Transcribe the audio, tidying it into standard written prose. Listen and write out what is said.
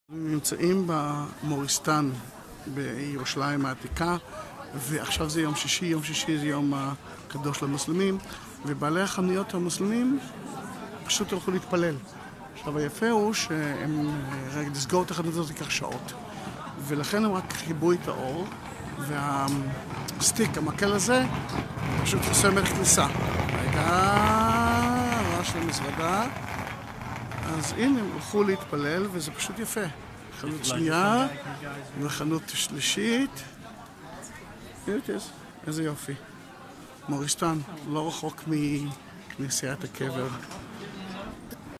נמצאים במוריסטן בירושלים העתיקה, ועכשיו זה יום שישי. יום שישי זה יום הקדוש למוסלמים, ובעלי החנויות המוסלמים פשוט הלכו להתפלל. עכשיו היפה הוא שהם לסגור את החנות הזאת ייקח שעות, ולכן הם רק חיבו את האור, והסטיק, המקל הזה, פשוט חוסם ערך כניסה. רגע, רעש למזוודה. אז הנה, הם הלכו להתפלל, וזה פשוט יפה. חנות שנייה וחנות שלישית. איזה יופי. מוריסטן, לא רחוק מכנסיית הקבר.